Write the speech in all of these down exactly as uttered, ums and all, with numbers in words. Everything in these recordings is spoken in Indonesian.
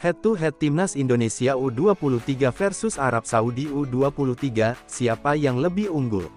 Head-to-head Timnas Indonesia U dua puluh tiga versus Arab Saudi U dua puluh tiga, siapa yang lebih unggul?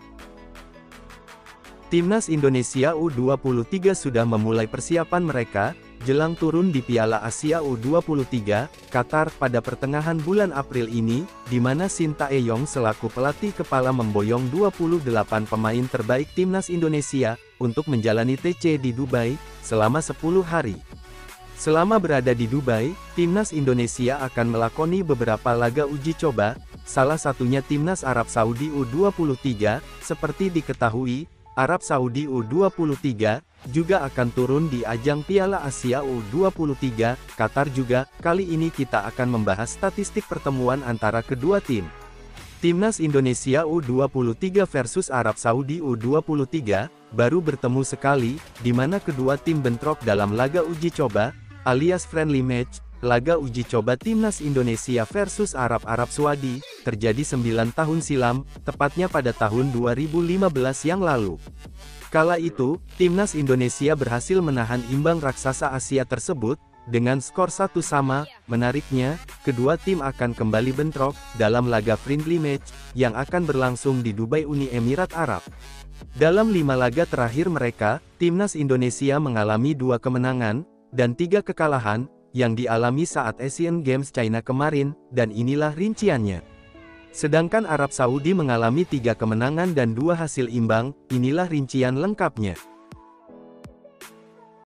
Timnas Indonesia U dua puluh tiga sudah memulai persiapan mereka, jelang turun di Piala Asia U dua puluh tiga, Qatar pada pertengahan bulan April ini, di mana Sintayong selaku pelatih kepala memboyong dua puluh delapan pemain terbaik Timnas Indonesia, untuk menjalani T C di Dubai, selama sepuluh hari. Selama berada di Dubai, Timnas Indonesia akan melakoni beberapa laga uji coba, salah satunya Timnas Arab Saudi U dua puluh tiga, seperti diketahui, Arab Saudi U dua puluh tiga, juga akan turun di ajang Piala Asia U dua puluh tiga, Qatar juga. Kali ini kita akan membahas statistik pertemuan antara kedua tim. Timnas Indonesia U dua puluh tiga versus Arab Saudi U dua puluh tiga, baru bertemu sekali, di mana kedua tim bentrok dalam laga uji coba, alias friendly match. Laga uji coba Timnas Indonesia versus Arab-Arab Saudi, terjadi sembilan tahun silam, tepatnya pada tahun dua ribu lima belas yang lalu. Kala itu, Timnas Indonesia berhasil menahan imbang raksasa Asia tersebut, dengan skor satu sama. Menariknya, kedua tim akan kembali bentrok, dalam laga friendly match, yang akan berlangsung di Dubai Uni Emirat Arab. Dalam lima laga terakhir mereka, Timnas Indonesia mengalami dua kemenangan, dan tiga kekalahan, yang dialami saat Asian Games China kemarin, dan inilah rinciannya. Sedangkan Arab Saudi mengalami tiga kemenangan dan dua hasil imbang, inilah rincian lengkapnya.